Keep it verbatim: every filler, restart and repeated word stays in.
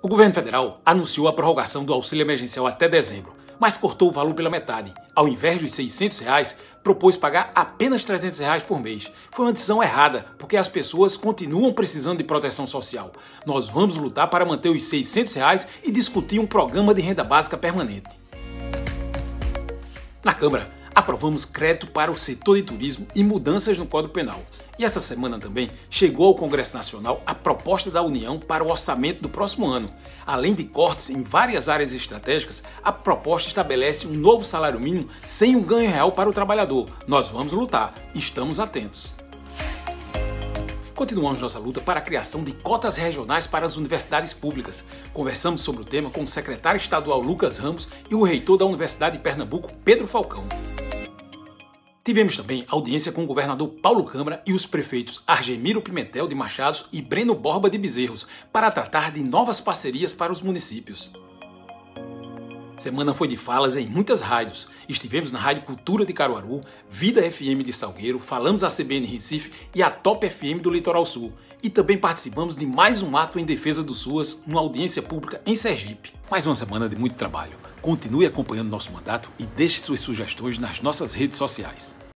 O governo federal anunciou a prorrogação do auxílio emergencial até dezembro, mas cortou o valor pela metade. Ao invés dos seiscentos reais, propôs pagar apenas trezentos reais por mês. Foi uma decisão errada, porque as pessoas continuam precisando de proteção social. Nós vamos lutar para manter os seiscentos reais e discutir um programa de renda básica permanente. Na Câmara, aprovamos crédito para o setor de turismo e mudanças no Código Penal. E essa semana também chegou ao Congresso Nacional a proposta da União para o orçamento do próximo ano. Além de cortes em várias áreas estratégicas, a proposta estabelece um novo salário mínimo sem um ganho real para o trabalhador. Nós vamos lutar, estamos atentos. Continuamos nossa luta para a criação de cotas regionais para as universidades públicas. Conversamos sobre o tema com o secretário estadual Lucas Ramos e o reitor da Universidade de Pernambuco, Pedro Falcão. Tivemos também audiência com o governador Paulo Câmara e os prefeitos Argemiro Pimentel de Machados e Breno Borba de Bezerros para tratar de novas parcerias para os municípios. Semana foi de falas em muitas rádios. Estivemos na Rádio Cultura de Caruaru, Vida F M de Salgueiro, falamos a C B N Recife e a Top F M do Litoral Sul. E também participamos de mais um ato em defesa do SUAS, numa audiência pública em Sergipe. Mais uma semana de muito trabalho. Continue acompanhando nosso mandato e deixe suas sugestões nas nossas redes sociais.